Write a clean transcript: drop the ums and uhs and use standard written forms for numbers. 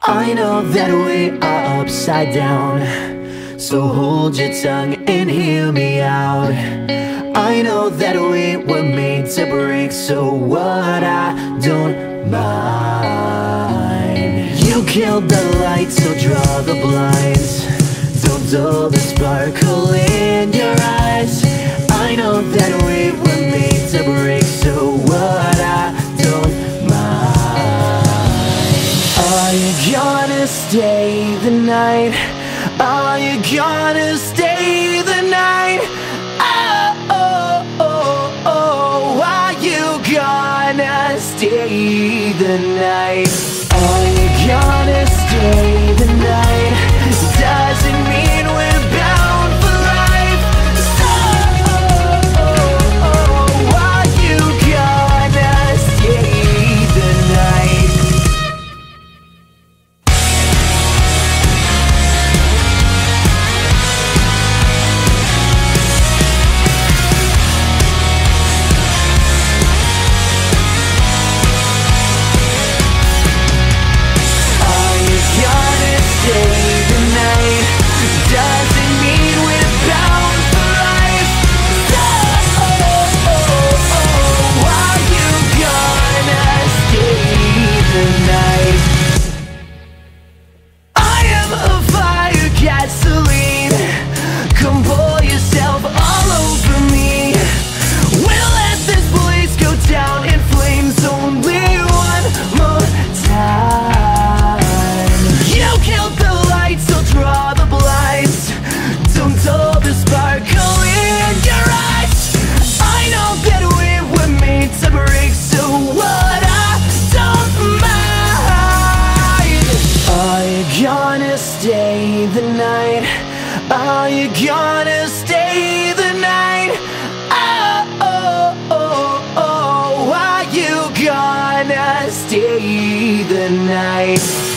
I know that we are upside down, so hold your tongue and hear me out. I know that we were made to break, so what, I don't mind. You killed the light, so draw the blinds. Don't dull the sparkle in your eyes. I know that we were made to break, so what, I don't mind. Are you gonna stay the night? Are you gonna stay the night? Oh, are you gonna stay the night? Are you gonna stay the night? Doesn't mean we're bound for life. So, are you gonna stay the night? Doesn't mean we're bound for life. So, are you gonna stay the night? I am a fire, gasoline. Come pour yourself all over me. We'll let this place go down in flames only one more time. You killed the lights, so draw the blinds. Don't dull the sparkle in your eyes. I know that we were made to break, so what, I don't mind. Are you gonna stay the night? Are you gonna stay the night? Oh, are you gonna stay the night?